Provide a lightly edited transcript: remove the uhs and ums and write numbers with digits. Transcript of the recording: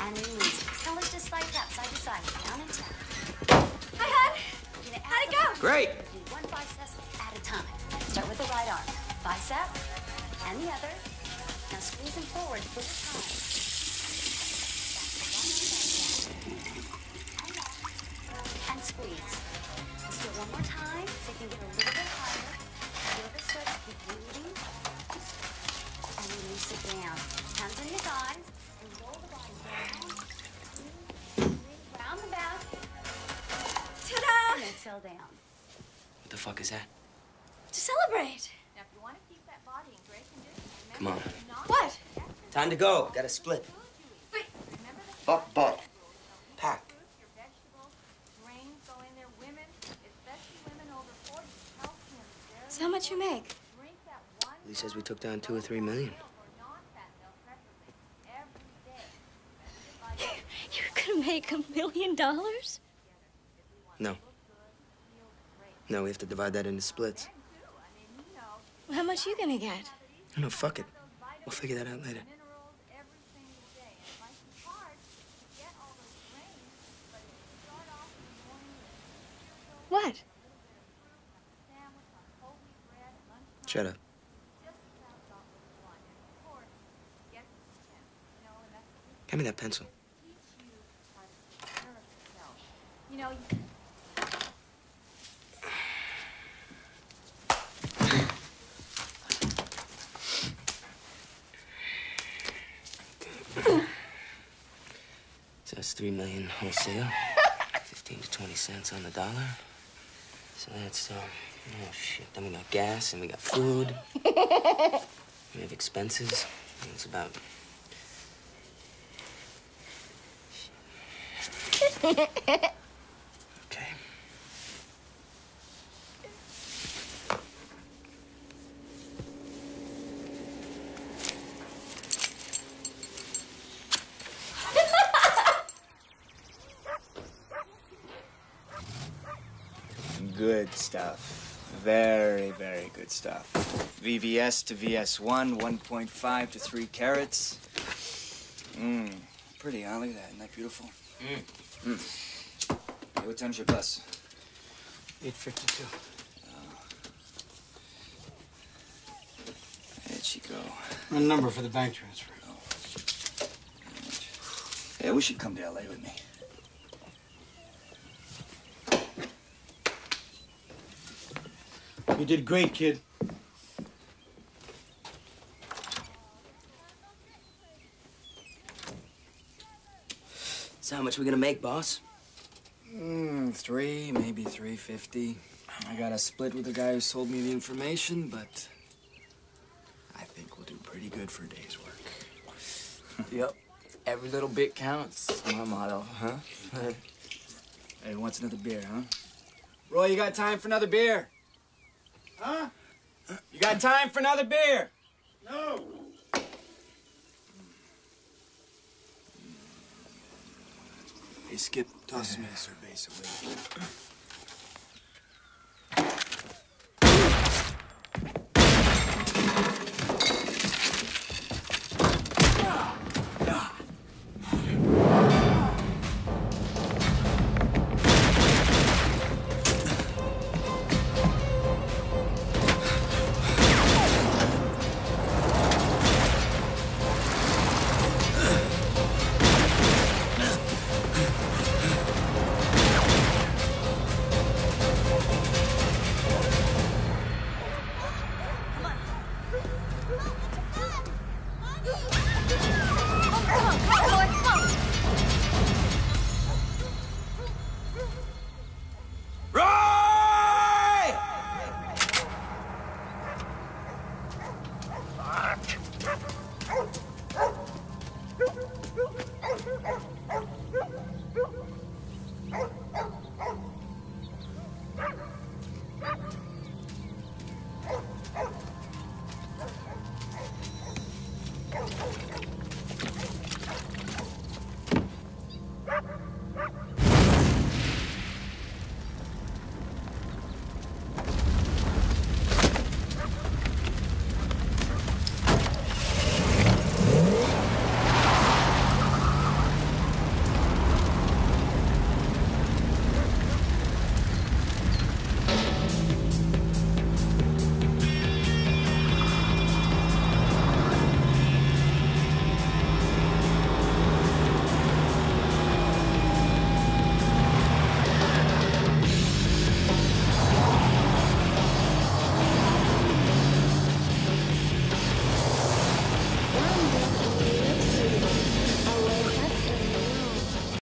and release. Now let's just slide tap side to side, down and tap. Hi, hon. How'd it go? Great. Do one bicep at a time. Start with the right arm. Bicep, and the other. Now squeeze them forward 4 times. And squeeze. Let's do it one more time so you can get a little bit higher. Feel the sweat, keep breathing. And release it down. Hands on your thighs. And roll the body down. Round the back. Ta-da! And exhale down. What the fuck is that? To celebrate. Now, if you want to keep that body in great condition, Come on. What? Time to go. Gotta split. Wait. Buck, buck. Pack. your vegetables, grains go in there. Women, especially women over 40, calcium is very So how much you make? drink that one Lee says we took down 2 or 3 million. or non-fat milk preferably every day. You're gonna make $1 million? No. No, we have to divide that into splits. Well, how much you gonna get? No, fuck it. We'll figure that out later. Minerals every single day. And it might be hard to get all those grains, but if you start off in the morning with What? sandwich on whole wheat bread at lunchtime, Shut up. just about got what you want. And of course, get the stem. You know, and that's what we Hand me that pencil. teach you how to take care of yourself. You know, So that's 3 million wholesale. 15 to 20 cents on the dollar. So that's, oh shit. Then we got gas and we got food. We have expenses. It's about... Okay. Good stuff. Very, very good stuff. VVS to VS1, 1.5 to 3 carats. Pretty, huh? Look at that. Isn't that beautiful? Hey, what time's your bus? 8:52. There'd she go. Run number for the bank transfer. Yeah, we should come to LA with me. You did great, kid. So how much we gonna make, boss? 3, maybe 350. I got a split with the guy who sold me the information, but I think we'll do pretty good for a day's work. Yep. Every little bit counts. My motto, huh? Hey, who wants another beer, huh? Roy, you got time for another beer? Huh? You got time for another beer? No. Hey, Skip, toss me a cerveza, will you?